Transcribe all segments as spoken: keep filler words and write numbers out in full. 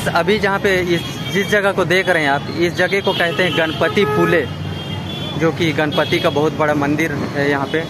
अभी जहाँ पे इस जिस जगह को देख रहे हैं आप, इस जगह को कहते हैं गणपति फूले, जो कि गणपति का बहुत बड़ा मंदिर है यहाँ पे।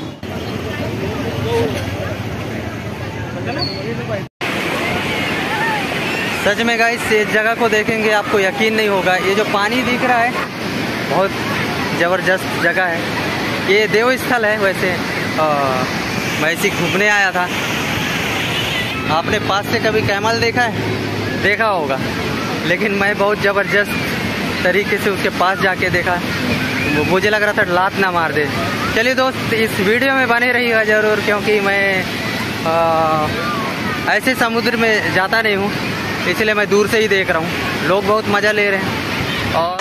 सच में गाइस इस जगह को देखेंगे आपको यकीन नहीं होगा। ये जो पानी दिख रहा है बहुत ज़बरदस्त जगह है। ये देव स्थल है। वैसे आ, मैं इसी घूमने आया था। आपने पास से कभी कैमल देखा है? देखा होगा, लेकिन मैं बहुत ज़बरदस्त तरीके से उसके पास जाके देखा। मुझे लग रहा था लात ना मार दे। चलिए दोस्त, इस वीडियो में बने रहिएगा ज़रूर, क्योंकि मैं आ, ऐसे समुद्र में जाता नहीं हूँ, इसलिए मैं दूर से ही देख रहा हूँ। लोग बहुत मज़ा ले रहे हैं। और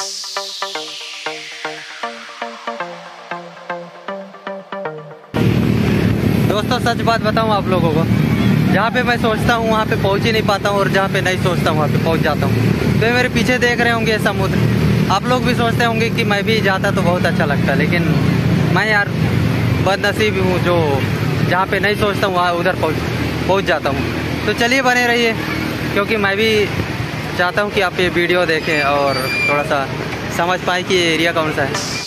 दोस्तों सच बात बताऊँ आप लोगों को, जहाँ पे मैं सोचता हूँ वहाँ पे पहुँच ही नहीं पाता हूँ, और जहाँ पे नहीं सोचता हूँ वहाँ पे पहुँच जाता हूँ। तो मेरे पीछे देख रहे होंगे समुद्र। आप लोग भी सोचते होंगे कि मैं भी जाता तो बहुत अच्छा लगता, लेकिन मैं यार बदनसीब हूँ जो जहाँ पे नहीं सोचता हूँ वहाँ उधर पहुँच पहुँच जाता हूँ। तो चलिए बने रहिए, क्योंकि मैं भी चाहता हूँ कि आप ये वीडियो देखें और थोड़ा सा समझ पाएँ कि ये एरिया कौन सा है।